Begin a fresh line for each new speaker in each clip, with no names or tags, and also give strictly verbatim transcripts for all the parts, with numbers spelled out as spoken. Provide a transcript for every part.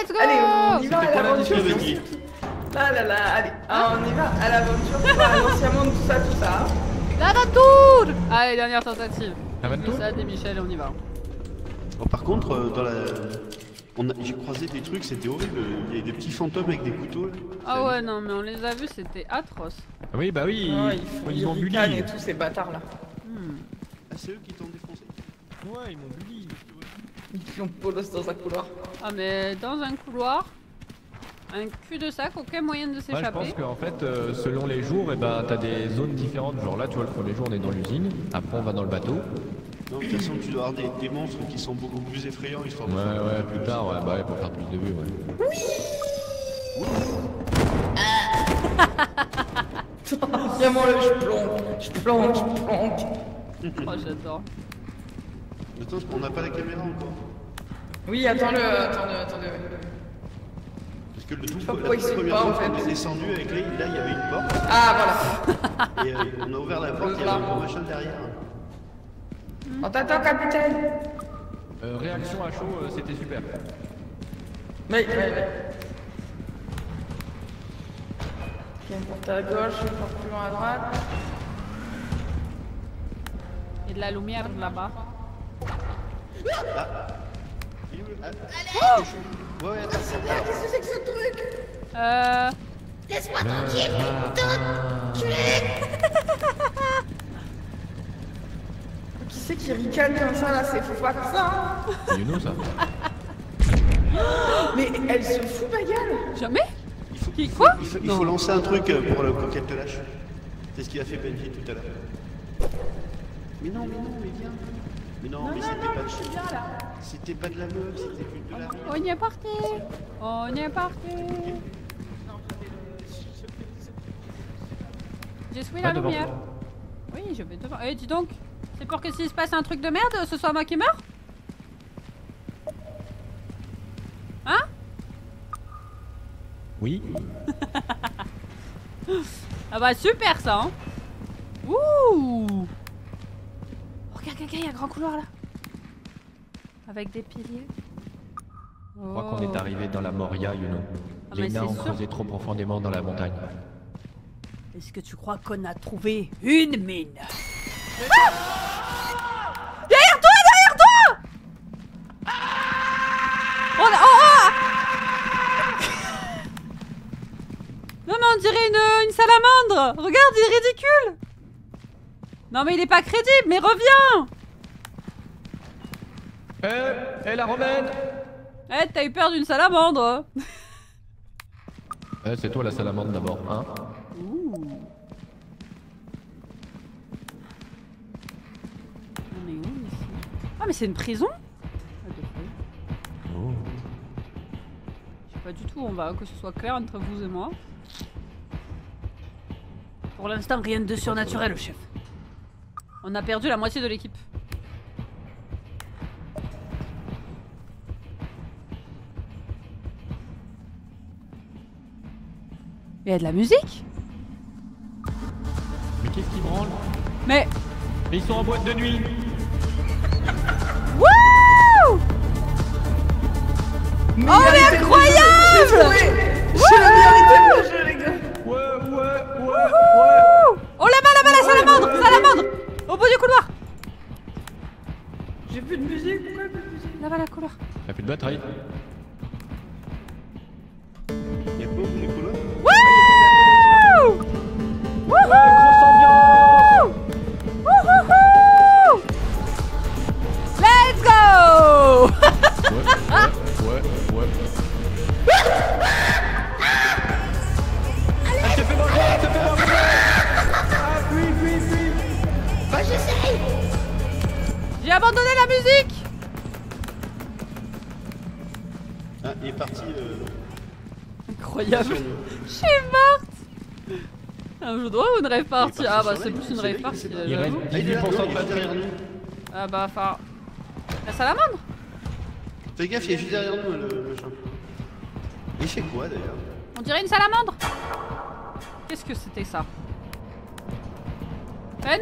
let's go.
Allez, on y va à
C'était pas
l'aventure.
l'indice,
Là, là, là, allez, ah, on y va à l'aventure, on va à l'ancien monde, tout ça, tout ça.
L'aventure. Allez, dernière tentative.
L'aventure.
Ça, des Michel et on y va.
Bon, par contre, euh, dans la... on a... j'ai croisé des trucs, c'était horrible. Il y a des petits fantômes avec des couteaux. Là.
Ah ouais, non, mais on les a vus, c'était atroce.
Ah oui, bah oui,
Oh,
ils,
ils font
ils m'ont
des
bully.
ricanes et tous ces bâtards là.
Hmm.
Ah, c'est eux qui t'ont défoncé.
Ouais, ils m'ont bully.
Ils ont polos dans un couloir.
Ah, mais dans un couloir, un cul-de-sac, aucun moyen de
Ouais, je
s'échapper.
pense qu'en fait, euh, selon les jours, et ben, t'as des zones différentes. Genre là, tu vois, le premier jour, on est dans l'usine. Après, on va dans le bateau.
Non, de toute façon, tu dois avoir des, des monstres qui sont beaucoup plus effrayants, histoire
Ouais,
de faire-
ouais, plus tard, ouais, bah ouais, pour faire plus de vues, ouais.
Vraiment, là, je plonge, je plonge, je plonge.
Oh, j'adore.
Attends, on n'a pas la caméra encore.
Oui, attends-le, attends-le, attends-le.
Parce que le tout,
sais pas
la
pourquoi il
toute
saute
première
pas,
fois
en fait.
qu'on est descendu avec les, là, il y avait une porte.
Ah, voilà.
Et euh, on a ouvert la porte, il y avait un gros machin derrière.
On t'attend, capitaine.
Euh, réaction à chaud, euh, c'était super.
Mais, mais, mais. Ok, une porte à gauche, une porte plus loin à droite.
Il y a de la lumière là-bas.
Il est où, le- ah,
Oh
ouais, ouais, attends.
Qu'est-ce que c'est que ce truc?
Euh...
Laisse-moi tranquille, putain.
Qui c'est qui ricane comme ça là? C'est faut pas faire ça hein.
C'est Yuno, ça.
Mais elle se fout ma gueule.
Jamais.
Il faut,
Qui, quoi?
il faut, il faut lancer un truc euh, pour, le, pour qu'elle te lâche. C'est ce qu'il a fait Benji tout à l'heure. Mais non, mais non, mais viens. Mais non,
Non,
mais
non,
c'était
non,
pas
je suis
de...
bien là.
C'était pas de la meuf, c'était plus de la...
On y est parti. On y est parti. J'ai souillé la
Pas devant
lumière.
toi.
Oui, je vais devant. Eh, dis donc. C'est pour que s'il se passe un truc de merde, ce soit moi qui meurs? Hein?
Oui.
Ah bah super ça hein. Ouh. Oh, regarde, regarde, il y a un grand couloir là. Avec des piliers.
Je crois qu'on est arrivé dans la Moria, Yuno.
Ah, mais
Les nains
c'est
ont
sûr.
creusé trop profondément dans la montagne.
Est-ce que tu crois qu'on a trouvé une mine? Ah, derrière toi, derrière toi. On a... oh, oh. Non mais on dirait une, une salamandre. Regarde, il est ridicule. Non mais il est pas crédible, mais reviens.
Eh, eh la romaine.
Eh, t'as eu peur d'une salamandre.
Eh, c'est toi la salamandre d'abord, hein.
Ouh. On est où ici? Ah mais c'est une prison? Ah, de fait.
Oh.
Je sais pas du tout, on va que ce soit clair entre vous et moi. Pour l'instant, rien de surnaturel, chef. On a perdu la moitié de l'équipe. Il y a de la musique?
Mais qu'est-ce qui branle?
Mais...
Mais ils sont en boîte de nuit.
Wouh! Oh mais incroyable!
J'ai la meilleure idée de jeu, les gars.
Ouais, ouais, ouais, ouais.
Oh là-bas, là-bas, la salamandre! Salamandre! Au bout du couloir!
J'ai plus de musique, pourquoi plus de musique?
Là-bas, la couloir.
T'as plus de batterie.
Il y a pas beaucoup de colonnes.
Wouh! Wouhou! Wouhouhou! Let's go!
Ouais, ouais, ouais, ouais. Elle te fait manger, elle te fait manger. Ah, fuis, fuis, fuis.
Moi j'essaye.
J'ai abandonné la musique!
Ah, il est parti... Euh...
Incroyable!
sur le-
Je suis morte! Un jeu de rôle ou une rêve party?
Il est
Ah
parti
bah
sur
c'est
la-
plus une
c'est
rêve
lui,
party.
c'est
là,
Il reste
j'avoue.
Ah, il est
dix-huit
là,
pour cent
non,
de
il est juste
batterie.
derrière nous.
Ah bah enfin... La salamandre?
Fais gaffe, il est juste derrière nous, le machin. Il fait quoi, d'ailleurs?
On dirait une salamandre? Qu'est-ce que c'était ça? Ben?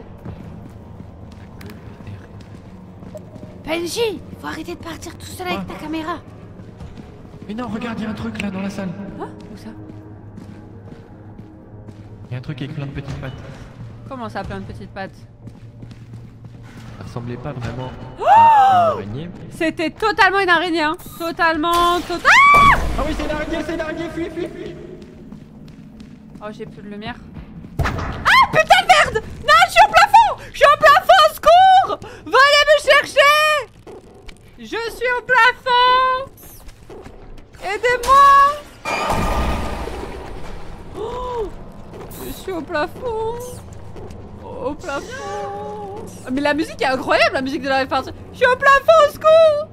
Benji, faut arrêter de partir tout seul avec ta caméra.
Mais non, regarde, il y a un truc là dans la salle.
Ah, où ça?
Il y a un truc avec plein de petites pattes.
Comment ça, plein de petites pattes?
Ça ressemblait pas vraiment à une araignée.
C'était totalement une araignée, hein. Totalement, total.
Ah oui, c'est une araignée, c'est une araignée, fuis, fuis, fuis.
Oh, j'ai plus de lumière. Ah, putain de merde! Non, je suis au plafond! Je suis au plafond, au secours! Venez me chercher! Je suis au plafond! Aidez-moi! Oh, je suis au plafond! Au plafond! Mais la musique est incroyable, la musique de la répartie. Je suis au plafond, au secours!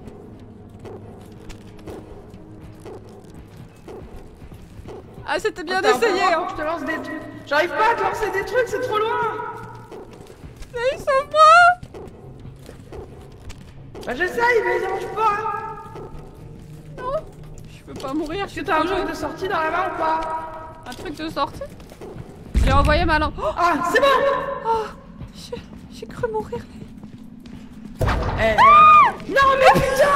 Ah, c'était bien
Attends,
essayé,
attends,
hein.
Je te lance des trucs. J'arrive pas à te lancer des trucs, c'est trop loin.
Allez, sauve-moi!
Bah j'essaye, mais ça marche pas.
Non, je peux pas mourir.
Est-ce que t'as un truc de sortie dans la main ou pas?
Un truc de sortie? J'ai envoyé ma lampe. Oh,
Ah, c'est bon.
oh, j'ai- j'ai cru mourir.
Eh. Non mais putain.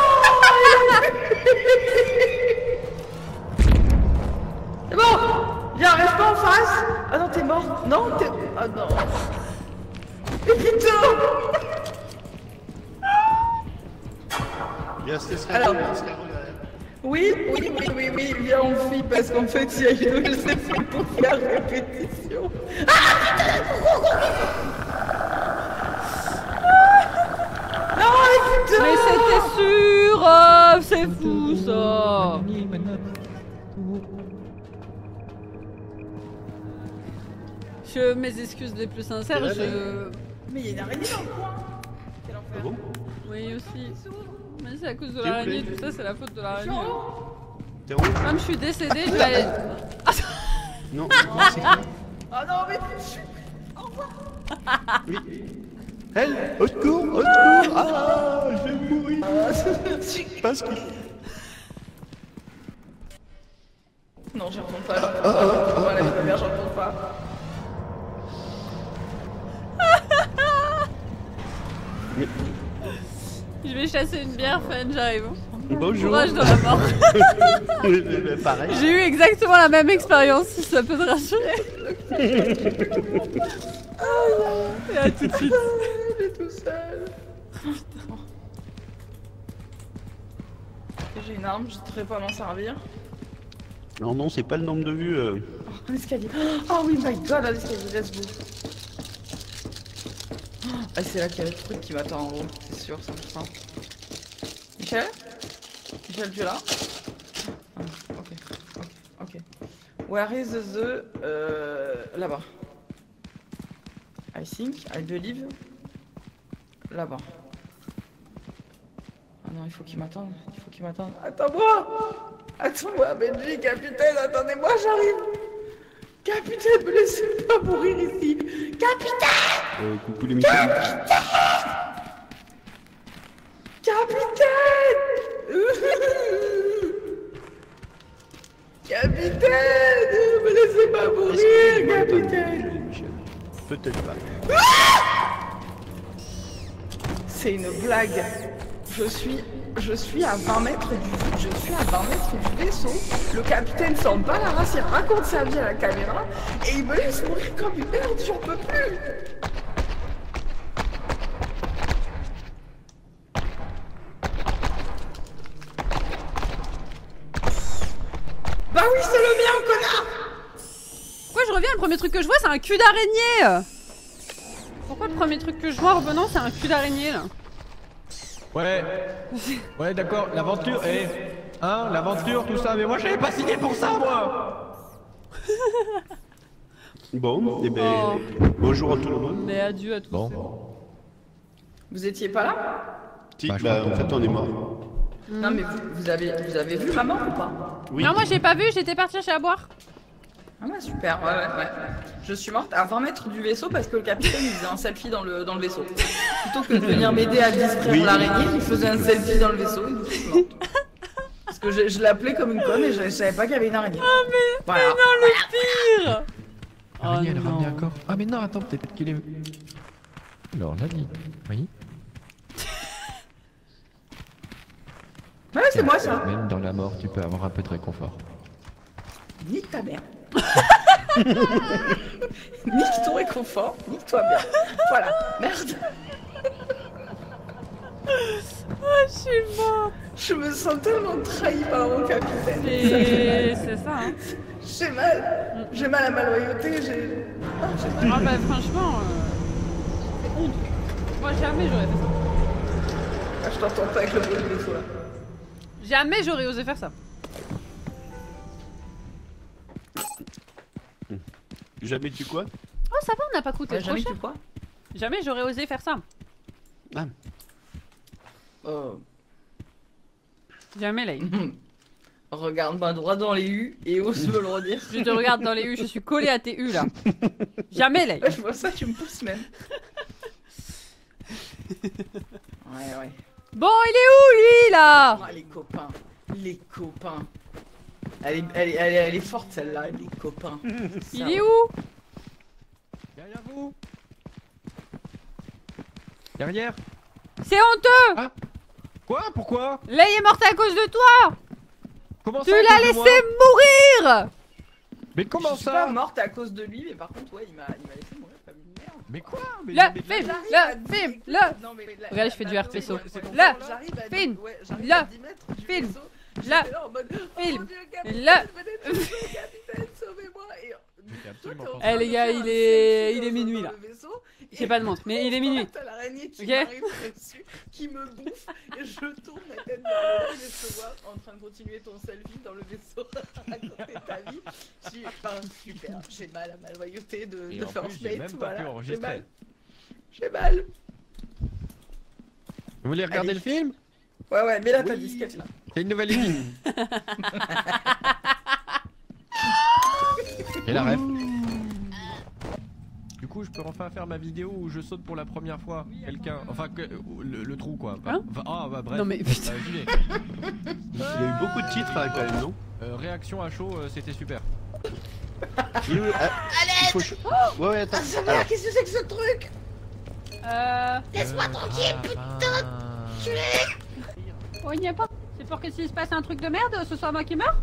C'est bon. Viens, reste pas en face. Ah non, t'es mort. Non, t'es... Ah non. Mais putain.
Il y a un escargot,
Alors.
il y a un escargot derrière.
Oui, oui, oui, oui, oui, viens on fuit parce qu'en fait il y a une je sais fait pour faire répétition. Ah non mais putain.
Mais c'était sûr. euh, C'est fou ça. Je mes excuses les plus sincères.
C'est vrai,
Je.
Mais il y a une araignée dans le coin. Quel enfer.
Ah bon?
Oui aussi. Mais c'est à cause de
S'il vous
l'araignée.
plaît.
Tout ça c'est la faute de
Je suis
l'araignée.
en haut.
T'es en haut?
Comme je suis décédée, je vais aller.
Non, non, c'est quoi?
Ah non mais je suis... Au revoir.
Oui. Elle, au secours, au secours. Ah, je vais mourir. Parce que...
Non, j'y retourne pas. J'y retourne pas. La vie de ma mère, j'y retourne pas.
Mais-
Je vais chasser une bière, fan, j'arrive.
Bonjour.
Courage dans la mort.
Mais pareil.
J'ai eu exactement la même expérience, si ça peut te rassurer. Et à tout de suite.
Il est tout seul. J'ai une arme, je ne devrais pas m'en servir.
Non, non, c'est pas le nombre de vues. euh.
Un escalier. Oh oui, my god, un escalier, let's go. Ah, c'est là qu'il y a le truc qui m'attend en haut, c'est sûr, cent pour cent. Michel Michel, tu es là? Ah, ok, ok, ok. Where is the... Euh, là-bas. I think, I believe. Là-bas. Ah non, il faut qu'il m'attende, il faut qu'il m'attende. Attends-moi! Attends-moi, Benji, capitaine, attendez-moi, j'arrive! Capitaine, me laissez pas mourir ici! Capitaine!
Euh, coucou les Michel.
Capitaine! Capitaine! Me laissez pas mourir, capitaine!
Michel. Peut-être pas.
C'est une blague. Je suis, je suis à vingt mètres du, je suis à vingt mètres du vaisseau. Le capitaine s'en bat la race, il raconte sa vie à la caméra et il me laisse mourir comme une merde, j'en peux plus. Bah oui, c'est le mien, connard!
Pourquoi je reviens? Le premier truc que je vois, c'est un cul d'araignée. Pourquoi le premier truc que je vois en revenant, c'est un cul d'araignée là?
Ouais. Ouais, d'accord, l'aventure, eh. Hein, l'aventure, tout ça, mais moi j'avais pas signé pour ça, moi.
Bon, et ben,
Oh.
bonjour à tout le monde.
Mais adieu à tous.
Bon.
Vous étiez pas là?
Si,
Bah, je
bah,
crois
en
que-
fait, on est mort.
Non mais vous, vous avez, vous avez vu ma mort ou pas?
Oui.
Non, moi j'ai pas vu, j'étais partie chercher à boire.
Ah ouais, super, ouais, ouais, ouais. Je suis morte à vingt mètres du vaisseau parce que le capitaine il faisait un selfie dans le, dans le vaisseau. Plutôt que de venir m'aider à distraire
Oui.
l'araignée, il faisait un selfie dans le vaisseau et du coup, je suis morte. Parce que je, je l'appelais comme une conne et je, je savais pas qu'il y avait une araignée. Ah mais, voilà.
Non, le pire.
Araignée, elle
Oh,
a ramené
non.
un corps. Ah, mais non, attends, peut-être qu'il est. Alors, là, dit. Oui.
Ouais, c'est moi ça.
Même dans la mort, tu peux avoir un peu de réconfort.
Nique ta mère. Nique ton réconfort, nique-toi bien. Voilà, merde.
Je suis morte.
Je me sens tellement trahi par mon capitaine.
Et c'est ça, hein.
J'ai mal. J'ai mal à ma loyauté, j'ai... Ah, j'ai mal.
Ah bah franchement, euh... c'est honte. Moi jamais j'aurais fait ça.
Ah, je t'entends pas avec le bruit du vaisseau là.
Jamais j'aurais osé faire ça.
Jamais tu quoi?
Oh ça va, on n'a pas coûté
Ouais,
trop
jamais
cher.
tu quoi?
Jamais j'aurais osé faire ça.
Ah.
Oh.
Jamais là.
Regarde-moi droit dans les U et ose me le redire.
Je te regarde dans les U, je suis collée à tes U là. Jamais là.
Ouais, je vois ça, tu me pousses même. Ouais, ouais.
Bon, il est où lui là?
Ah, les copains. Les copains. Elle est, elle est, elle est, elle est forte celle-là, les copains.
Il
Ça,
est
ouais.
où?
Derrière vous. Derrière.
C'est honteux.
Ah. Quoi? Pourquoi?
Là il est morte à cause de toi.
Comment
Tu
ça? à
l'as
cause de
laissé
moi
mourir.
Mais comment
Je suis pas
ça?
morte à cause de lui, mais par contre, ouais, il m'a il m'a laissé mourir comme une merde.
Mais quoi? Mais
Là,
mais-
film,
J'arrive
là,
à dix-
film,
écoute,
là.
non, mais la-
Regarde,
la-
je fais du
la-
R P S O.
c'est bon,
Là,
j'arrive à
film,
dix- ouais, j'arrive
là,
à dix mètres du
film,
vaisseau,
là,
j'étais en mode, oh
film,
mon Dieu, capitaine,
là.
venez me sauver, capitaine, sauvez-moi. Et
J'étais
toi,
absolument
t'es en
pas
train
Eh, les
de
gars,
faire
il
un
est-
selfie
il est
dans-
minuit,
dans
là.
le vaisseau,
J'ai
et
pas de montre, mais il est minuit.
T'as l'araignée qui
Ok.
m'arrive dessus, qui me bouffe, et je tourne la tête vers le haut et je te vois en train de continuer ton selfie dans le vaisseau à côté de ta vie. J'ai enfin, super, j'ai mal à ma loyauté de,
Et
de
en
First
plus, j'ai
Mate,
même pas
voilà.
pu
J'ai
enregistrer.
mal. J'ai mal.
Vous voulez regarder
Allez.
le film?
Ouais, ouais, mais là t'as dit sketch là.
C'est une nouvelle équipe. Et la ref. Du coup, je peux enfin faire ma vidéo où je saute pour la première fois quelqu'un. Enfin, que, le, le trou quoi. Enfin,
Hein
enfin, ah, bah bref.
Non, mais putain.
Euh, j'y vais.
Il y a eu beaucoup de titres là quand même, non?
Euh, réaction à chaud, euh, c'était super.
Il est où, ah, il faut ch- Ouais, ouais, attends.
Ah, ça va,
Alors,
qu'est-ce que c'est que ce truc?
Euh...
Laisse-moi tranquille, putain.
Oh, il n'y a pas. C'est pour que s'il se passe un truc de merde, ce soit moi qui meurs?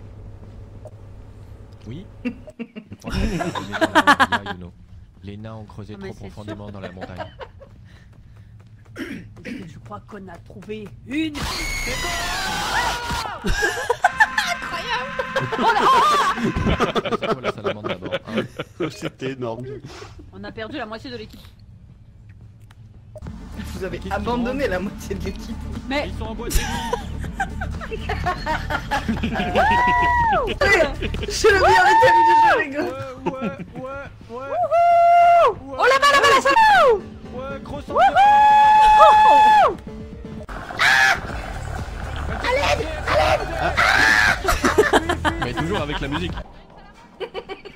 Oui. Je crois que c'est le premier dans la rivière, you know. Les nains ont creusé
Ah, mais
trop
c'est
profondément dans la montagne.
Je crois qu'on a trouvé une.
Ça vaut la salamandre d'abord. hein.
c'était énorme.
On a perdu la moitié de l'équipe.
Vous avez
Qui-
abandonné la moitié de l'équipe.
Mais
Ils sont en boîte de nuit.
C'est le meilleur item du jeu, les gars.
Ouais, ouais, ouais, ouais.
oh là-bas, là-bas, là, ça
Ouais, gros sang. Mais toujours avec la musique. J'ai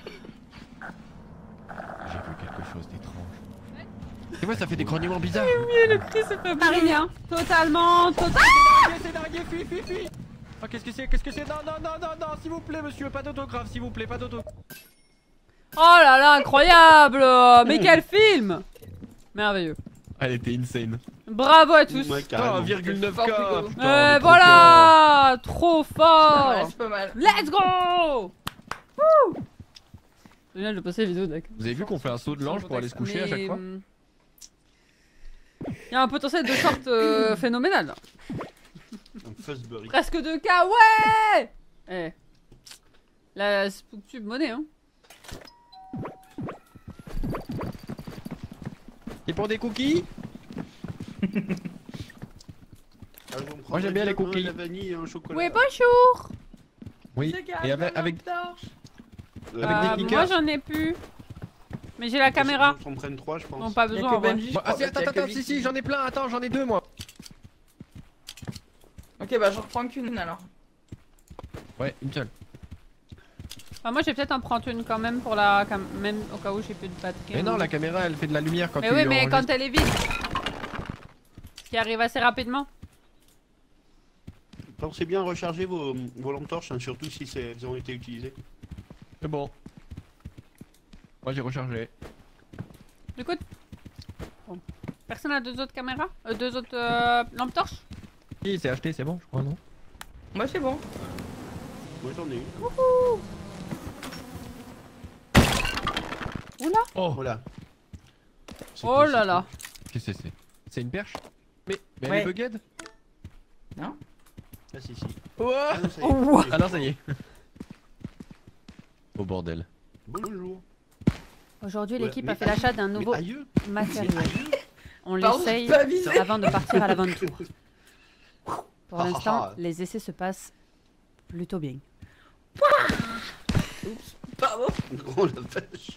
vu quelque chose d'étrange. Et ouais, ça fait des grognements bizarres.
le cri, c'est pas Marinien. Totalement, totalement.
C'est d'arrière, fuis, fuis, fuis. Oh, qu'est-ce que c'est? Qu'est-ce que c'est? Non, non, non, non, non, s'il vous plaît, monsieur, pas d'autographe, s'il vous plaît, pas d'autographe.
Oh là là, incroyable. Mais quel film. Merveilleux.
Elle était insane.
Bravo à tous.
Ouais,
Putain,
carrément.
un virgule neuf K.
Fort rigolo.
putain, on
Euh,
est trop
voilà. Trop
Pas mal,
fort.
c'est pas mal.
Let's go. Wouh. C'est génial de passer la vidéo, d'accord.
Vous avez vu qu'on fait un saut de l'ange pour aller se coucher à chaque fois?
Il y a un potentiel de sorte euh, phénoménal. Là.
Un Fuzzberry.
Presque deux K, ouais. Eh. La SpookTube monnaie, hein.
Et pour des cookies?
Ah, vous me
Moi,
prendrez
j'aime bien les
un,
cookies.
La vanille et un chocolat.
Oui, bonjour.
Oui. Et avec, avec,
Euh,
Avec des
Euh,
clickers.
moi j'en ai plus. Mais j'ai la caméra.
On prenne trois, je pense.
Non, pas
Il y a
besoin.
que
en vrai.
Benji, je
Bon,
crois,
ah, si,
parce
attends,
qu'il y a que
attends,
lui
si,
qui-
si, j'en ai plein, attends, j'en ai deux moi.
Ok, bah j'en reprends qu'une alors.
Ouais, une seule.
Enfin, moi je vais peut-être en prendre une quand même pour la cam... même au cas où j'ai plus de batterie.
Mais non, la caméra elle fait de la lumière quand
Mais
tu
oui, mais
enregistres.
quand elle est vide. Ce qui arrive assez rapidement.
Pensez bien à recharger vos, vos lampes torches, hein, surtout si c'est- elles ont été utilisées.
C'est bon. Moi j'ai rechargé.
Écoute. Bon. Personne a deux autres caméras euh, Deux autres euh, lampes torches?
Si, c'est acheté, c'est bon, je crois, non?
Moi c'est bon.
Moi j'en ai une.
Wouhou. Oula.
Oh,
Voilà. C'est
Oh
quoi,
là
c'est
là.
qu'est-ce que c'est? C'est une perche? Mais, mais elle
Ouais.
est bugged?
Non?
quoi Ah si si.
Oh
Ah non, ça y est.
Oh, wow.
Ah non, ça y est. Oh bordel.
Bonjour.
Aujourd'hui,
Ouais,
l'équipe
mais
a fait l'achat d'un
Mais
nouveau
aïeux.
matériel. On
Pardon,
l'essaye
j'ai pas avisé.
avant de partir à l'aventure. Pour
Ah,
l'instant,
ah, ah.
les essais se passent plutôt bien.
Pardon.
Oh la vache.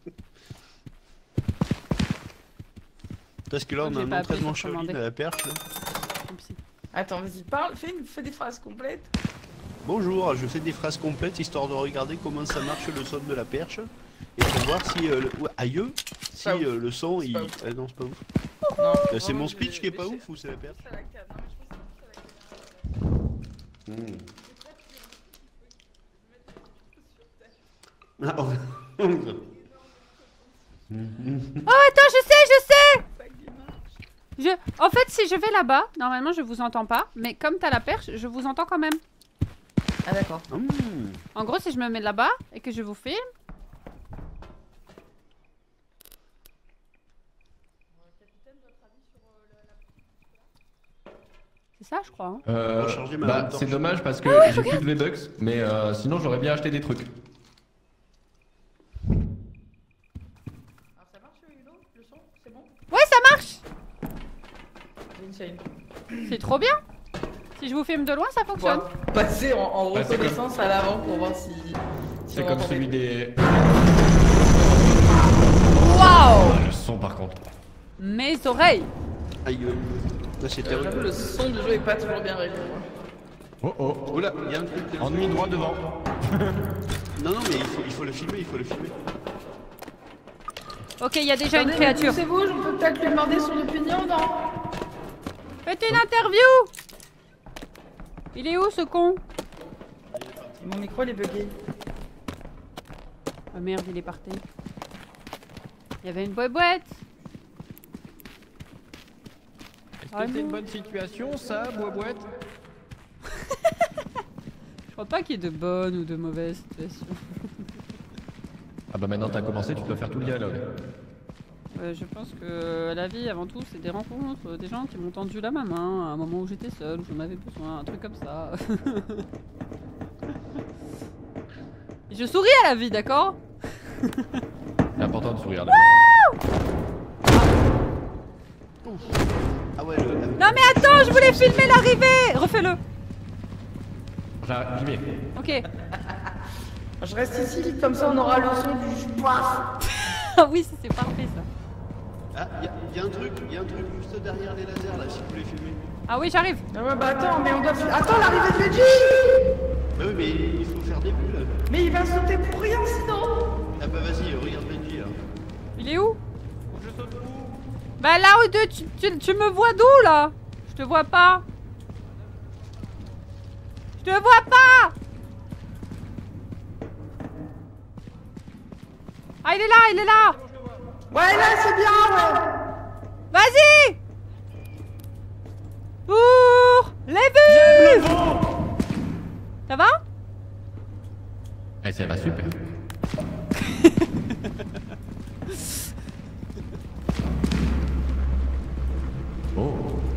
Parce que là on
J'ai
a un
pas appuyé
entraînement
sur
Shaolin
commander.
à la perche. là.
Oupsie.
Attends, vas-y, parle, fais, une, fais des phrases complètes.
Bonjour, je fais des phrases complètes histoire de regarder comment ça marche le son de la perche. Et pour voir si euh, le... ouais, aïeux, si
Pas ouf.
euh, le son
C'est
il.
pas ouf.
Ah non c'est pas ouf.
Non,
Euh, c'est
vraiment,
mon
je
speech
vais-
qui est pas
je vais-
ouf ou c'est la perche?
C'est la cam. Non, mais je pense que c'est la cam.
Hmm. Ah, oh.
Oh, attends, je sais, je sais je... En fait, si je vais là-bas, normalement, je vous entends pas. Mais comme t'as la perche, je vous entends quand même.
Ah d'accord.
Hmm.
En gros, si je me mets là-bas et que je vous filme... C'est ça, je crois. Hein.
Euh,
Recharger ma
bah,
lampe
c'est
torche.
dommage parce que j'ai plus de V-Bucks, mais euh, sinon j'aurais bien acheté des trucs.
Alors ça marche Hugo, le son, c'est bon?
Ouais, ça marche.
Insane.
C'est trop bien. Si je vous filme de loin, ça
On
fonctionne.
va passer en, en
Bah, c'est
reconnaissance à l'avant pour voir si... si
C'est
on
comme
entend
celui
des-
des...
Waouh.
Ah, le son par contre.
Mes oreilles.
Aïeux. Là c'est
Euh, J'avoue,
terrible.
le son du jeu est pas toujours bien réglé. moi.
Oh oh.
Oh là, il y a un truc. il y a un
Ennui
truc.
droit devant.
Non non mais il faut, il faut le filmer, il faut le filmer.
Ok, il y a déjà une
Attendez, mais
créature.
poussez-vous, je peux peut-être lui demander son opinion, non?
Faites une interview. Il est où ce con?
Mon micro il est bugué.
Oh merde, il est parti. Il y avait une boîte.
Est-ce
Ah
que c'est une
non.
bonne situation ça, bois-boîte?
Je crois pas qu'il y ait de bonnes ou de mauvaises situations.
Ah bah maintenant t'as commencé, tu dois faire tout le dialogue.
Euh, je pense que la vie, avant tout, c'est des rencontres, des gens qui m'ont tendu la main, à un moment où j'étais seule, où j'en avais besoin, un truc comme ça. Et je souris à la vie, d'accord?
C'est important de sourire là.
Ah ouais le.
Non mais attends, je voulais filmer l'arrivée. Refais-le.
J'arrive, j'y vais.
Ok.
Je reste ici, comme ça on aura le son du paf.
Ah oui, c'est c'est parfait ça.
Ah il y, a- y a un truc, il y a un truc juste derrière les lasers là si vous voulez filmer.
Ah oui, j'arrive.
Ah ouais, bah attends, mais on doit... Attends, l'arrivée de Veggie.
Bah oui mais il faut faire des bulles.
Mais il va sauter pour rien sinon.
Ah bah vas-y, regarde Benji là.
Il est où?
Je saute où?
Bah là où de, tu, tu, tu me vois d'où là? Je te vois pas. Je te vois pas. Ah il est là, il est là.
Ouais, là c'est bien, ouais.
Vas-y. Pour les vues. Ça va?
Eh ça va super. Oh.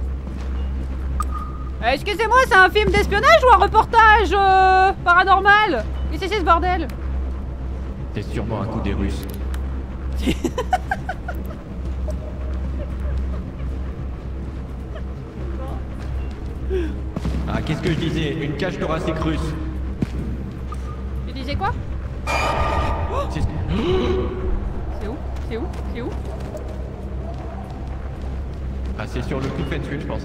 Euh, Excusez-moi, c'est un film d'espionnage ou un reportage euh, paranormal? Qu'est-ce que c'est ce bordel?
C'est sûrement un coup des Russes. Ah qu'est-ce que je disais? Une cage thoracique russe.
Tu disais quoi?
C'est-
C'est où? C'est où? C'est où?
Ah c'est sur le coup de Fensuel je pense.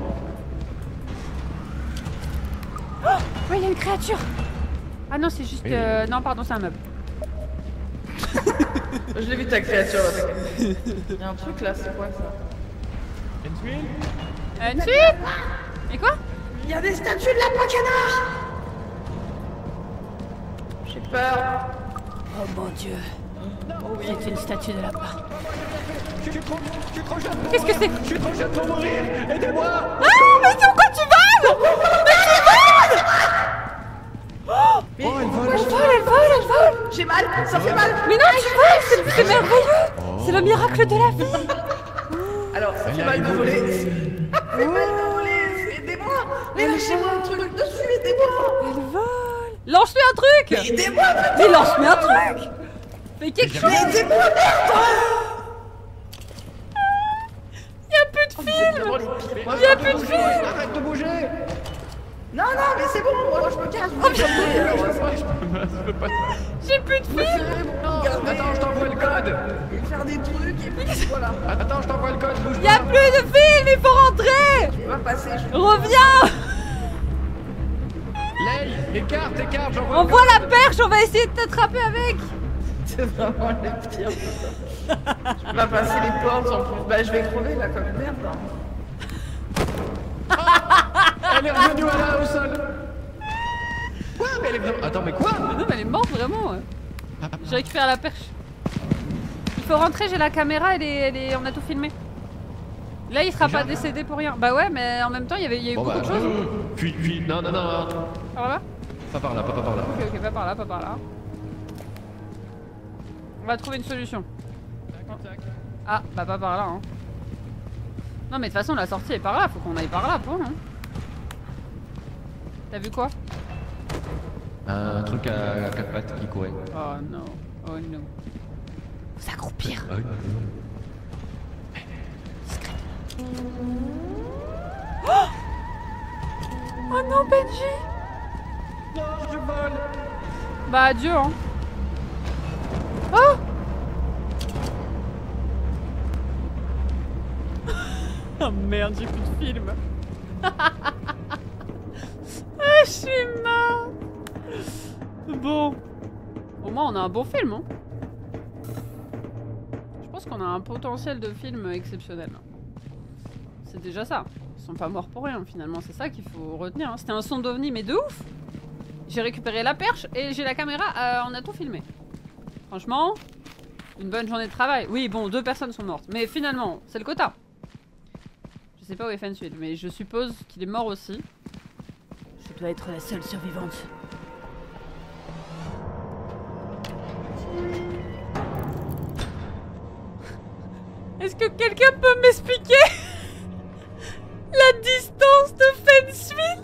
Ouais, il y a une créature. Ah non, c'est juste...
Oui.
euh, Non, pardon, c'est un meuble.
Je l'ai vu ta créature là. Il y a un truc là, c'est quoi ça?
Fensuel?
Euh, une suite. Et quoi?
Il y a des statues de lapin canard. J'ai peur.
Oh mon dieu. C'est une statue de lapin.
Je suis trop, je suis trop jeune.
Qu'est-ce que c'est?
Je suis trop jeune pour mourir. Aidez-moi.
Ah, mais c'est pourquoi tu voles? Mais tu voles?
Ça fait mal.
Mais non, tu vois, c'est c'est merveilleux. C'est le miracle de la vie.
Alors, ça fait mal de voler. Ça fait mal de voler. Aidez-moi. Mais lâchez-moi un truc dessus, aidez-moi.
Elle vole. Lance-lui un truc.
Aidez-moi.
Mais lance-lui un truc. Fais quelque chose.
Aidez-moi, merde.
Y'a plus de film. Y'a plus de film.
Arrête de bouger.
Non, non, mais c'est bon, moi je me casse.
Oh, j'ai plus de film.
Attends, je t'envoie le code.
Et faire des trucs et puis voilà.
Attends, je t'envoie le code. Bouge
Y'a plus de film, il faut rentrer.
On va passer. Je...
Reviens.
Lay, écarte, écarte, j'envoie.
On voit la perche, on va essayer de t'attraper avec.
C'est vraiment le pire. Je peux pas passer les portes en plus. Bah je vais crever là comme une merde. Hein.
Elle est revenue là au sol. Quoi? Mais elle est vraiment... Attends, mais quoi?
Mais non, mais elle est morte vraiment. Ouais. Je récupère la perche. Il faut rentrer, j'ai la caméra, elle est, elle est... on a tout filmé. Là, il sera
Déjà
pas décédé pour rien. Bah ouais, mais en même temps, il y avait, il y a eu
Bon
beaucoup
bah,
de choses.
Puis, puis, non, non, non.
Par là.
Pas par là, pas, pas par là.
Ok, ok, pas par là, pas par là. On va trouver une solution. Ah, bah pas par là. Hein. Non, mais de toute façon, la sortie est par là. Faut qu'on aille par là, point. Hein. T'as vu quoi?
Un truc à, à quatre pattes qui courait.
Oh non, oh non. Faut s'accroupir.
Ah oui.
Oh, oh non, Benji.
Non, je vole.
Bah adieu, hein. Oh. Oh merde, j'ai plus de film. Ah, je suis mort. Bon. Au moins, on a un bon film, hein. Je pense qu'on a un potentiel de film exceptionnel. C'est déjà ça. Ils sont pas morts pour rien, finalement. C'est ça qu'il faut retenir. Hein. C'était un son d'ovni, mais de ouf. J'ai récupéré la perche et j'ai la caméra. Euh, on a tout filmé. Franchement, une bonne journée de travail. Oui, bon, deux personnes sont mortes. Mais finalement, c'est le quota. Je sais pas où est Fensuil, mais je suppose qu'il est mort aussi. Je dois être la seule survivante. Est-ce que quelqu'un peut m'expliquer la distance de Fensuil?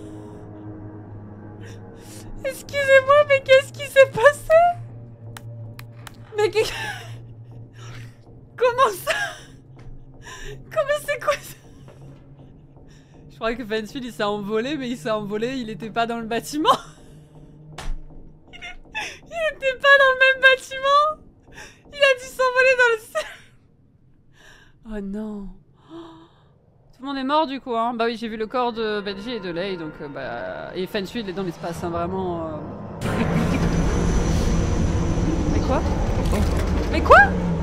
Excusez-moi, mais qu'est-ce qui s'est passé? Mais que... Comment ça? Comment c'est quoi ça? Je crois que Fensuil il s'est envolé, mais il s'est envolé, il était pas dans le bâtiment. Il, est... il était pas dans le même bâtiment. Il a dû s'envoler dans le ciel. Oh non. Tout le monde est mort du coup, hein. Bah oui, j'ai vu le corps de Benji et de Lei, donc euh, bah... Et Fensuil il est dans l'espace, hein, vraiment... Euh... Mais quoi? Mais quoi?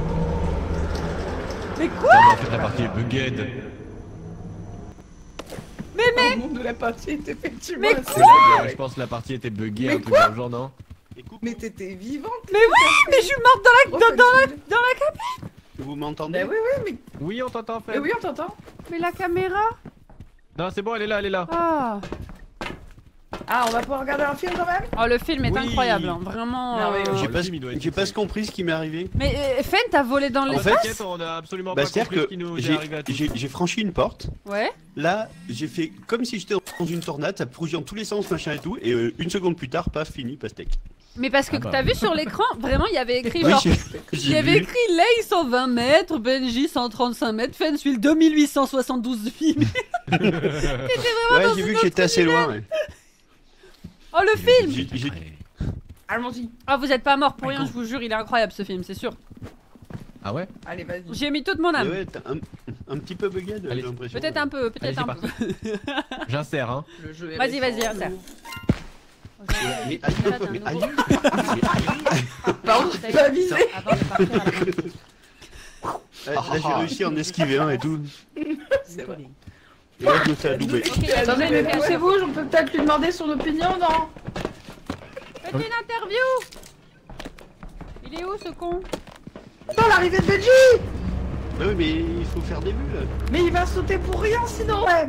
Mais quoi?
En fait, la partie est bugged.
Mais mais...
Le monde de la partie est effectivement...
Mais
assez
quoi?
buggé.
Je pense que la partie était buggée,
Mais
un truc
quoi?
dans le genre, non?
Mais t'étais vivante.
Mais oui, mais je suis morte dans la,
Oh,
dans, dans la,
Fensuil.
dans la cabine.
Vous m'entendez?
Bah oui, oui, mais...
Oui, on t'entend, fait.
Mais oui, on t'entend.
Mais la caméra.
Non, c'est bon, elle est là, elle est là.
Ah.
Ah, on va pouvoir regarder un film quand même?
Oh, le film est
Oui.
incroyable, hein. Vraiment.
Non, mais
euh,
J'ai
le
pas,
film, il doit être
j'ai pas
difficile.
compris ce qui m'est arrivé.
Mais euh, Fen, t'as volé dans
En
l'espace?
fait,
T'inquiète, on a absolument
Bah,
pas
c'est-à-dire
compris ce
que
qui nous est
j'ai
arrivé à tous.
j'ai- j'ai franchi une porte.
Ouais.
Là, j'ai fait comme si j'étais dans une tornade, ça bougeait dans tous les sens, machin et tout. Et euh, une seconde plus tard, paf, fini, pastèque.
Mais parce que
Ah bah.
t'as vu sur l'écran, vraiment, il y avait écrit
Oui,
genre.
j'ai-
Il
j'ai
y avait
vu.
écrit Lei cent vingt mètres, Benji cent trente-cinq mètres, Fensuil deux mille huit cent soixante-douze films.
Ouais, j'ai vu que j'étais assez loin. Ouais.
Oh, le film!
J'ai- j'ai-
Allons-y.
Ah, vous êtes pas mort pour rien, je vous jure, il est incroyable ce film, c'est sûr.
Ah ouais?
Allez, vas-y.
J'ai mis toute mon
Mais
âme.
ouais, t'as un, un petit peu bugué, j'ai
Allez.
l'impression.
Peut-être un peu, peut-être
Allez,
un
c'est
peu.
J'insère, hein.
Le jeu est
Vas-y, vas-y,
récent.
insère.
Mais aïe,
Là, t'as un
mais
nouveau-
aïe.
Pardon, j'ai pas visé.
Avant de partir à la main.
Ouais, Là, j'ai réussi à en esquiver un et tout.
C'est vrai.
Et là, je me fais adouber.
Ok, il y a
Attendez,
Benji
mais
qui a-
poussez-vous, on peut peut-être lui demander son opinion, non?
Faites une interview. Il est où ce con?
Attends, l'arrivée de Benji!
Bah oui, mais il faut faire des bulles.
Mais il va sauter pour rien sinon, ouais!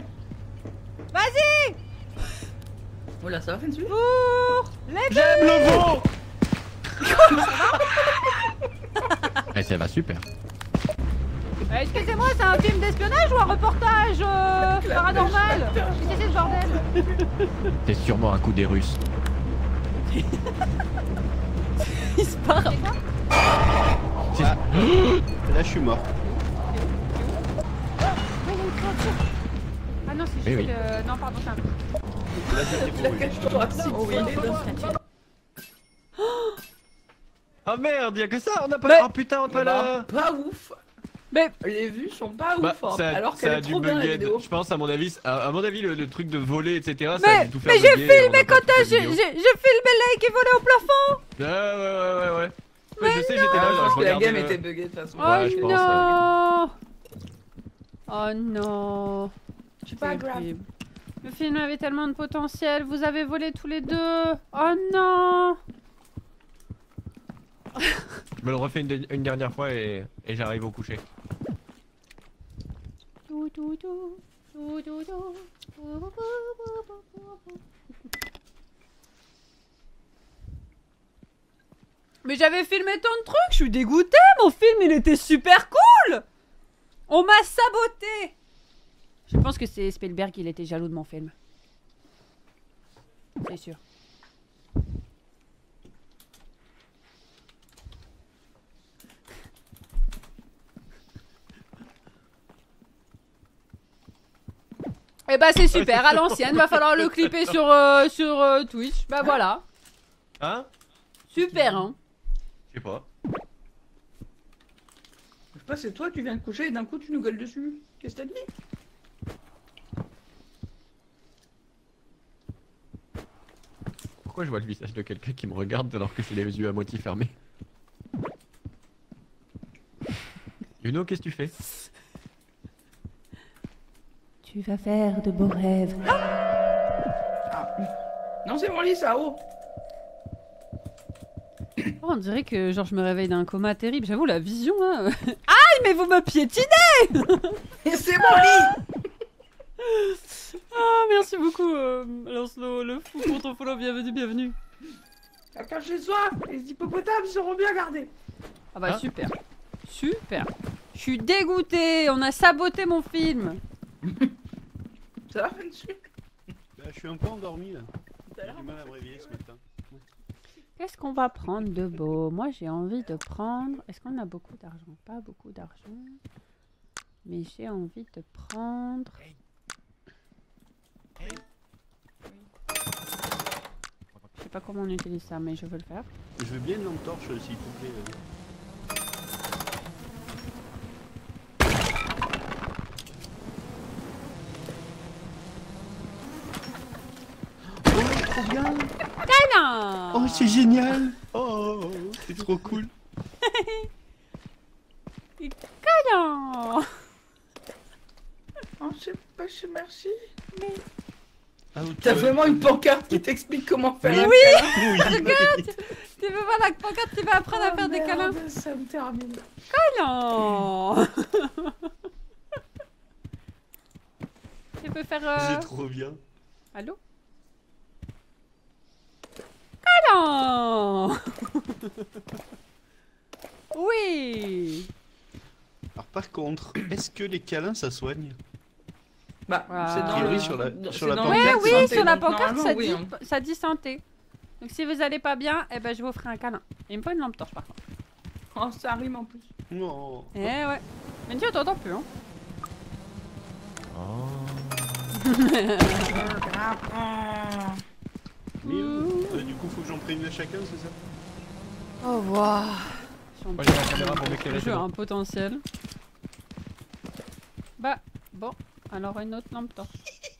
Vas-y.
Oh là, ça va, Fensuil?
Pour les
J'aime le vent! Eh, ça va super.
Euh, Excusez-moi, c'est un film d'espionnage ou un reportage euh, paranormal? Qu'est-ce que c'est ce bordel?
C'est sûrement un coup des Russes.
Il se part.
Ah. Là, je suis mort.
Ah non, c'est
Oui,
juste
oui.
le... Non, pardon, c'est un...
Là, j'ai
La
débourré.
cache thoracique.
Oh oui.
Oh merde, y'a que ça, on a pas.
Mais-
Oh putain, on
Bah,
peut la.
pas ouf.
Mais...
Les vues sont pas
Bah,
ouf. hein.
ça,
Alors
ça
qu'elle
a
est
dû
trop bien la
bugger.
vidéo.
Je pense, à mon avis, à, à mon avis, le, le truc de voler, et cetera. Ça a
Mais,
dû tout faire
mais j'ai
bugger, on a
filmé
pas
quand
toute la
t'as- j'ai
vidéo.
j'ai- j'ai filmé l'œil qui volait au plafond.
Ouais, ouais, ouais, ouais, ouais.
Mais
je sais, j'étais
Ah,
là,
je
genre,
pense
je
que la
regardais
game
le-
était buggée de toute façon.
Oh
Ouais, je pense,
non. Oh non.
C'est pas grave.
Terrible. Le film avait tellement de potentiel, vous avez volé tous les deux. Oh non.
Je me le refais une, de- une dernière fois et, et j'arrive au coucher.
Dou, dou, dou. Dou, dou, dou. Bou, bou, bou, bou, bou, bou. Mais j'avais filmé tant de trucs, je suis dégoûtée, mon film il était super cool. On m'a saboté. Je pense que c'est Spielberg, il était jaloux de mon film. C'est sûr. Eh bah c'est super, à l'ancienne, va falloir le clipper sur, euh, sur euh, Twitch. Bah voilà,
Hein?
super hein.
Je sais pas.
Je sais pas, c'est toi, tu viens de coucher et d'un coup tu nous gueules dessus. Qu'est-ce que t'as dit?
Pourquoi je vois le visage de quelqu'un qui me regarde alors que j'ai les yeux à moitié fermés? Yuno, qu'est-ce que tu fais?
Tu vas faire de beaux rêves.
Ah. Non, c'est mon lit, ça, oh.
Oh, on dirait que genre je me réveille d'un coma terrible, j'avoue la vision là. Aïe mais vous me piétinez.
Et c'est mon lit.
Ah merci beaucoup euh, Lancelot, le fou pour ton follow, bienvenue, bienvenue.
Attends chez soi, les hippopotames seront bien gardés.
Ah bah
Hein
super, super. Je suis dégoûtée, on a saboté mon film.
Ça va, dessus?
Bah, je suis un peu endormi là.
Tout à
J'ai
l'heure.
du mal à me réveiller ce matin.
Qu'est-ce qu'on va prendre de beau? Moi j'ai envie de prendre... Est-ce qu'on a beaucoup d'argent? Pas beaucoup d'argent. Mais j'ai envie de prendre... Je sais pas comment on utilise ça, mais je veux le faire.
Je veux bien une lampe torche s'il te plaît. euh. Oh, trop bien!
Ah
Oh, c'est génial! Oh, c'est trop cool!
non.
Oh, c'est pas chez merci.
Ah,
T'as vraiment une pancarte qui t'explique comment faire un
Oui.
câlin.
Regarde, tu veux voir la pancarte, tu vas apprendre à faire des
Oh,
câlins.
merde, ça me termine.
Non. Tu peux faire... euh,
C'est trop bien!
Allô? Non. Oui.
Alors, par contre, est-ce que les câlins ça soigne?
Bah,
Ah.
c'est
A
dans
priori,
le...
sur la-
dans-
sur
c'est
la
dans
Ouais,
le
pancarte,
oui,
santé,
sur la
donc
pancarte, ça
normalement,
dit,
oui, hein.
ça dit santé. Donc si vous allez pas bien, eh ben je vous ferai un câlin. Il me faut une lampe torche par contre.
Oh, ça rime en plus.
Non!
Eh ouais. Mais tu t'entends plus, hein.
Mais, euh, du coup, faut que j'en prenne à chacun, c'est ça?
Au revoir.
Moi j'ai la caméra pour m'éclairer.
Le
c'est
jeu a
bon.
un potentiel. Bah, bon. Alors une autre lampe torche.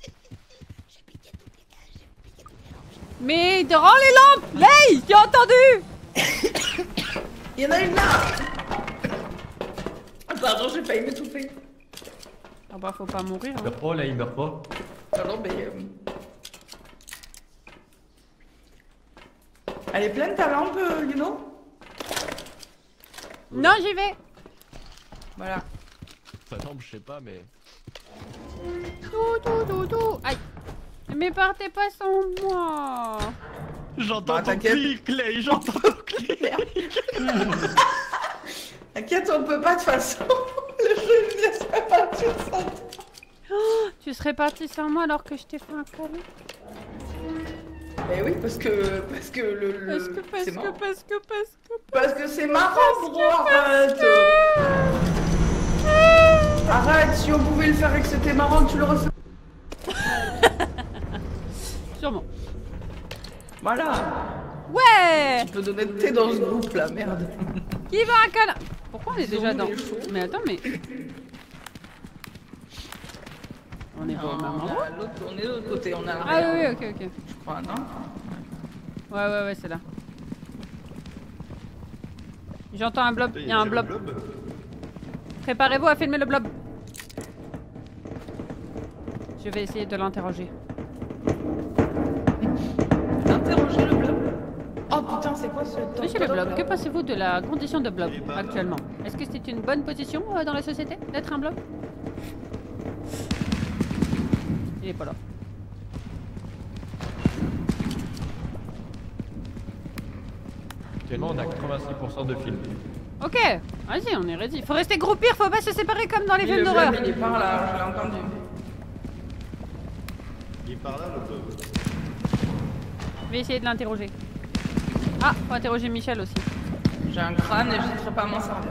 Mais rends les lampes! Veille! Tu as entendu?
Il y en a une là. Ah, pardon, j'ai failli m'étouffer.
Ah bah faut pas mourir.
Il
Hein.
meurt pas là, il meurt pas.
Pardon, mais... euh, Elle est pleine ta lampe, euh, you know?
Non, j'y vais.
Voilà.
Ça tombe, je sais pas, mais.
Tout, tout, tout, tout. Aïe. Mais partez pas sans moi.
J'entends
Bah,
ton
t'inquiète.
clic, Clay, j'entends ton clic.
T'inquiète, on peut pas de toute façon. Le jeu il me laisse pas partir sans.
Tu serais parti sans moi alors que je t'ai fait un câlin.
Eh oui, parce que. Parce que le. le...
Parce que, parce
c'est
que,
marrant.
parce que, parce que,
Parce que c'est marrant, bro, arrête. Arrête, si on pouvait le faire et que c'était marrant, tu le refais.
Sûrement.
Voilà.
Ouais.
Un peu d'honnêteté dans ce groupe là, merde.
Qui veut un câlin? Pourquoi on est déjà dans... Mais attends, mais... On est pas au même
on,
endroit.
est à l'autre- on est de l'autre côté, on a
Ah oui, oui, ok, ok.
Je crois, non?
Ouais, ouais, ouais, c'est là. J'entends un blob, il y a un blob. Préparez-vous à filmer le blob. Je vais essayer de l'interroger.
Interroger le blob. Oh putain, c'est quoi ce top
Monsieur le
top,
blob,
là
que pensez-vous de la condition de blob
Il est pas
actuellement? Est-ce que c'est une bonne position euh, dans la société d'être un blob? Il est pas là.
Actuellement, on a quatre-vingt-six pour cent de films.
Ok, vas-y, on est ready. Faut rester groupir, faut pas se séparer comme dans les
Oui,
films
le
d'horreur.
blob, il est par là, je l'ai entendu.
Il est par là le blob.
Je vais essayer de l'interroger. Ah, faut interroger Michel aussi.
J'ai un crâne et je ne serai pas à m'en servir.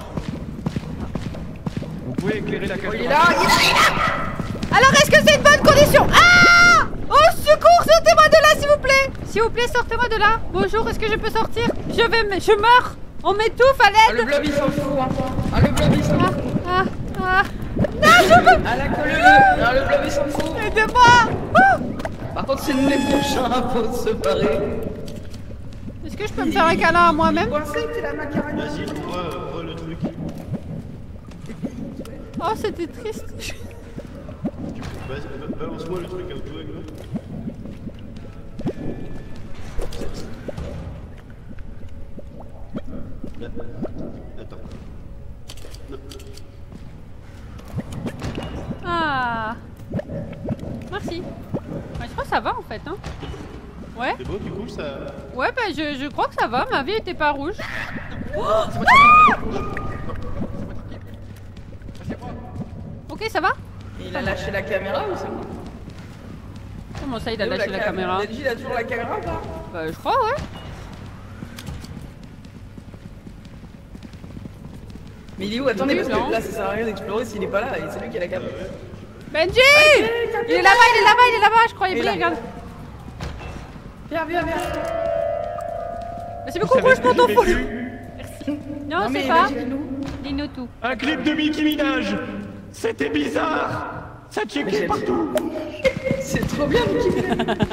Vous pouvez éclairer la
Oh,
cage.
il est là, il est là, il est là.
Alors, est-ce que c'est une bonne condition? Ah! Au secours, sortez-moi de là, s'il vous plaît! S'il vous plaît, sortez-moi de là. Bonjour, est-ce que je peux sortir? Je vais me... Je meurs! On m'étouffe à
Ah, le
l'aide!
blob il s'en fout, hein. Ah, le blob il s'en
Ah,
fout.
ah, ah. Non, je peux...
Ah, la queue, le... Ah, le blob il s'en fout.
Aidez-moi! Oh!
Par contre, c'est nous les prochains, faut se séparer.
Est-ce que je peux me faire un câlin à moi-même?
Coincé, t'es la macaroni.
Vas-y, vois, vois le truc.
Oh, c'était triste.
Vas-y, ba- balance-moi le truc à toi, là. Là. Attends. Non.
Ah. Merci. Ouais, je crois que ça va en fait, hein. Ouais,
C'est beau, du coup, ça.
ouais, bah je, je crois que ça va, ma vie était pas rouge. Ok, ça va?
Il a lâché la caméra ou c'est moi?
Comment ça, il a
Où,
lâché la
cam-
caméra?
Il a dit, il a toujours la caméra ou pas?
Bah, je crois, ouais.
Mais il est où? Attendez,
Oui,
parce
non.
que là ça sert à rien d'explorer s'il est pas là et c'est lui qui a la caméra.
Benji! Il est là-bas, il est là-bas, il est là-bas, je crois, il
Il est
brille,
là.
regarde.
Viens, viens, viens.
Merci beaucoup, Rouge, pour ton fou. Non,
Non, mais
c'est pas.
imagine-nous.
Dis-nous tout.
Un clip de Mickey Minaj. C'était bizarre. Ça checkait
j'ai-
partout.
C'est trop bien, Mickey.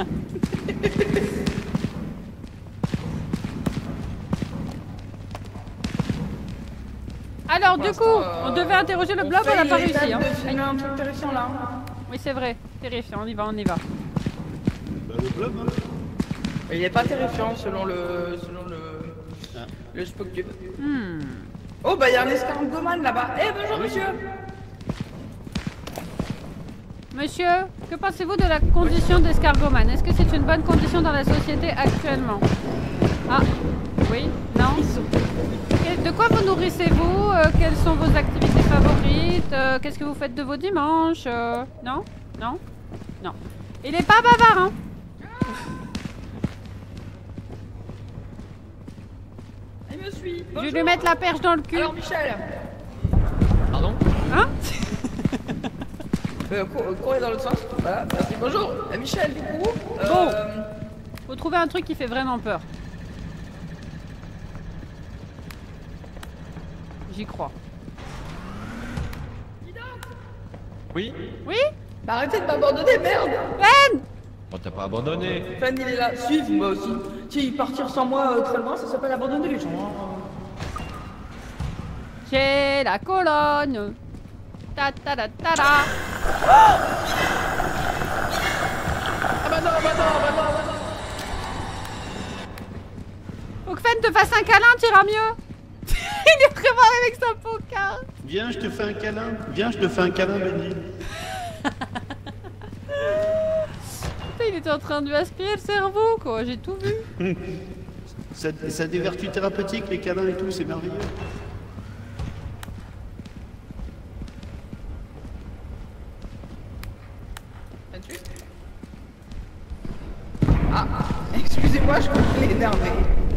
Alors,
Pour
du coup,
l'instant, euh,
on devait interroger le blob, on
fait
n'a pas
l'étape
réussi, hein.
de filmer un truc terrifiant là.
Oui, c'est vrai. Terrifiant, on y va, on y va.
Bah, le blob, hein.
Mais il est pas terrifiant selon le. selon le.
Ah.
le SpookTube.
Hmm.
Oh bah il y a un escargomane là-bas. Eh bonjour monsieur.
Monsieur, que pensez-vous de la condition d'escargomane? Est-ce que c'est une bonne condition dans la société actuellement? Ah, oui, non? Et de quoi vous nourrissez-vous? Euh, Quelles sont vos activités favorites? Euh, Qu'est-ce que vous faites de vos dimanches? Euh, Non? Non? Non. Il est pas bavard, hein?
Il me suit.
Je vais lui mettre la perche dans le cul.
Alors Michel.
Pardon?
Hein?
Euh, cou- courez dans l'autre sens. Voilà, merci. Bonjour. Euh, Michel du coup. Euh,
Faut trouver un truc qui fait vraiment peur. J'y crois.
Oui.
Oui?
bah, arrêtez de m'abandonner, merde.
Ben!
On t'a pas abandonné.
Fan il est là. Suivez-moi aussi. Si partir sans moi euh, très loin, ça s'appelle abandonner les gens. hein.
J'ai la colonne. Ta ta ta ta ta.
Ah bah non, bah non, bah non, bah non.
Faut que Fen te fasse un câlin, t'iras mieux. Il est vraiment avec sa pancarte.
Viens, je te fais un câlin. Viens, je te fais un câlin, Benji.
Putain, il était en train de lui aspirer le cerveau, quoi. J'ai tout vu.
Ça, ça a des vertus thérapeutiques, les câlins et tout, c'est merveilleux.
Ah, excusez-moi, je crois qu'il est énervé.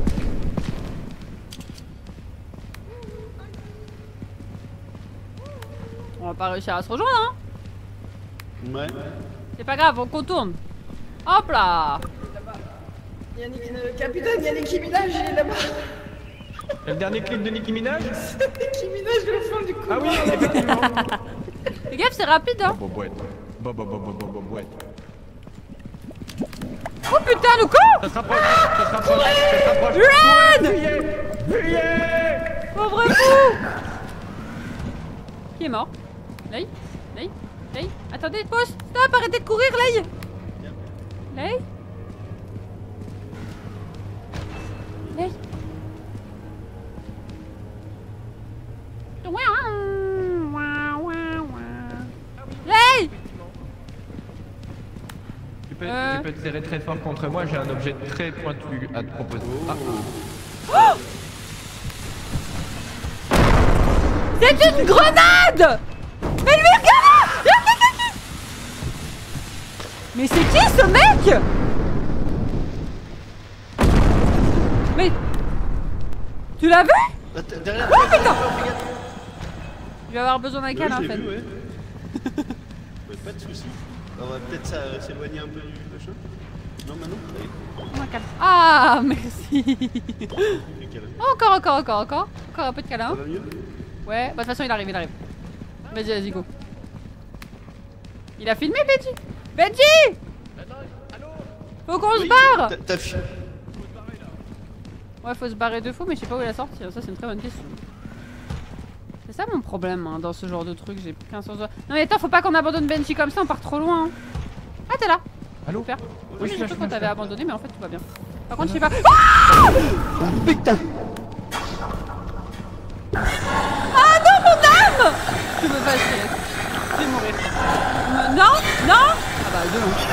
On va pas réussir à se rejoindre, hein.
Ouais.
C'est pas grave, on contourne. Hop là.
Yannick, le capitaine Yannick Minaj, il est là-bas.
Le dernier clip de Nicki Minaj?
Nicki Minaj, le fond du coup.
Ah oui, effectivement.
Fais gaffe, c'est rapide, hein.
Bobo boîte. Bobo bobo bobo boîte.
Oh putain, le con.
Ça se rapproche, ça se rapproche, ça se rapproche.
Red.
Fuyez, fuyez.
Pauvre fou. Qui est mort? Lay? Lay? Lay? Attendez, pause. Stop, arrêtez de courir, Lay. Lay? Lay? Lay!
Tu peux,
Euh.
tu peux te serrer très fort contre moi, j'ai un objet très pointu à te proposer. Ah.
Oh! C'est une grenade! Mais lui, regarde! Mais c'est qui ce mec? Mais... Tu l'as vu?
Ah, t'as- derrière,
Oh
derrière,
putain!
derrière, regarde.
Je vais avoir besoin d'un
Ouais,
câlin
je
en
l'ai
fait.
vu, ouais. Ouais, pas de soucis. On va peut-être ça- s'éloigner un peu du machin. Non, maintenant allez.
Un câlin. Ah, merci.
Les câlins.
Oh, encore, encore, encore, encore. Encore un peu de câlin.
Ça va mieux?
Ouais, bah de toute façon il arrive, il arrive. Vas-y, vas-y, go. Il a filmé, Benji? Benji! Faut qu'on se
Oui,
barre!
t'as- T'as fi-
Ouais, faut se barrer deux fois, mais je sais pas où il a sorti. Ça, c'est une très bonne question. C'est ça mon problème hein, dans ce genre de truc, j'ai qu'un sens de... Non mais attends, faut pas qu'on abandonne Benji comme ça, on part trop loin. Hein. Ah, t'es là.
Allô?
Super.
Oui,
Oui,
je
j'ai
suis là,
cru
je
qu'on
suis là,
t'avait
je suis là.
abandonné, mais en fait tout va bien. Par contre, je sais pas... Ah
Putain!
Ah non, mon âme! Tu me fais aspirer. Je vais mourir. Me- Non, non. Ah bah,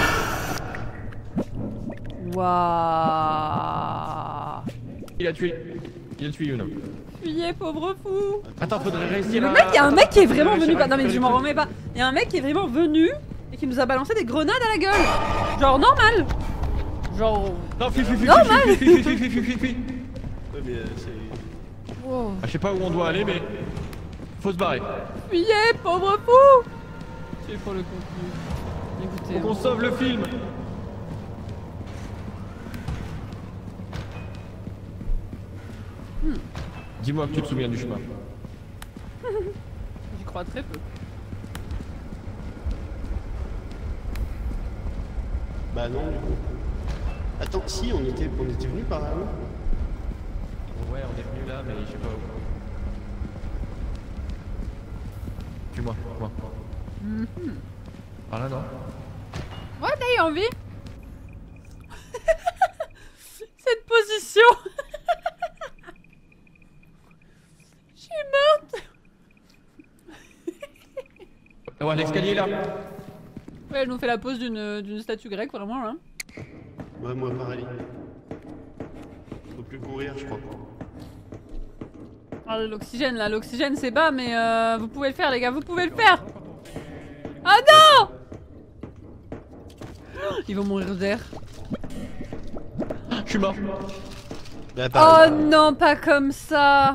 deux. Waouh.
Il a tué. Il a tué Yuna.
Fuyez, pauvre fou.
Attends, faudrait réussir
Le
à...
mec, il y a un mec qui est vraiment
faudrait
venu.
réussir à
Non mais je m'en
récupérer
remets pas. Il y a un mec qui est vraiment venu et qui nous a balancé des grenades à la gueule. Genre normal. Genre.
le truc. Non, fuis, fuis, fuis,
Normal.
fuis, fuis, fuis, fuis, fuis, fuis, fuis.
Ouais, mais euh, c'est.
Wow.
Ah, je sais pas où on doit aller, mais... Faut se barrer.
Fuyez, pauvre fou. C'est pour le contenu. Écoutez.
Faut qu'on sauve le film.
Hmm.
Dis-moi que tu te souviens du chemin.
J'y crois très peu.
Bah non, du coup. Attends, si, on était, on était venu par là, non?
Ouais, on est venu là, mais je sais pas où. Suis-moi, moi.
Mhm.
Par là, non?
Ouais, là, il a envie. Cette position. Je suis morte.
Ouais, l'escalier là.
Ouais, elle nous fait la pose d'une d'une statue grecque, vraiment, là.
Ouais, moi pareil. Faut plus courir, je crois.
Ah, l'oxygène, là, l'oxygène, c'est bas, mais euh, vous pouvez le faire, les gars, vous pouvez le faire. Ah non! Ils vont mourir d'air.
Je suis mort.
Bah,
Oh
pareil.
non, pas comme ça.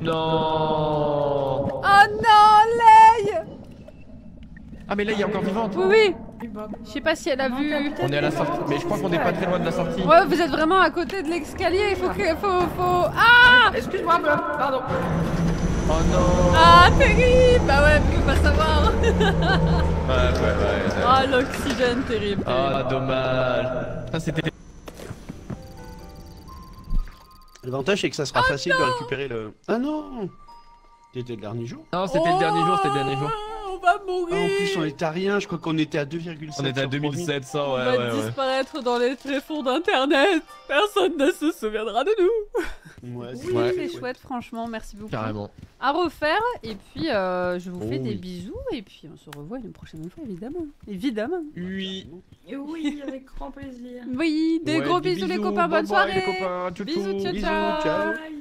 Non.
Oh non, Lay.
Ah, mais là, il est encore vivante.
Oui, oui. Je sais pas si elle a vu.
On est à la sortie, mais je crois qu'on est pas très loin de la sortie.
Ouais, vous êtes vraiment à côté de l'escalier, il faut que... Faut, faut... Ah!
Excuse-moi, Blob, pardon.
Oh non.
Ah, terrible. Bah ouais, faut pas savoir.
Ouais, ouais, ouais.
Ah, l'oxygène, terrible.
Ah, dommage. Ça, c'était...
L'avantage, c'est que ça sera facile de récupérer le. Ah non! C'était le dernier jour?
Non, c'était le dernier jour, c'était le dernier jour.
On va
Ah,
mourir.
en plus, on était à rien, je crois qu'on était à deux virgule sept.
On était à
sur
deux mille
trois mille.
sept cents,
On
ouais,
va
ouais, ouais.
disparaître dans les tréfonds d'internet. Personne ne se souviendra de nous.
Ouais,
Oui,
Ouais.
c'est chouette, franchement, merci beaucoup.
Carrément.
À refaire, et puis euh, je vous fais
Oh
des
oui.
bisous, et puis on se revoit une prochaine fois, évidemment. Évidemment.
Oui.
Oui, avec grand plaisir.
Oui, des
Ouais,
gros
des
bisous, les
bisous,
copains, bonne
bye bye,
soirée.
les copains, tchou,
Bisous,
tchou.
ciao,
Bisous,
ciao.
ciao.
Bye.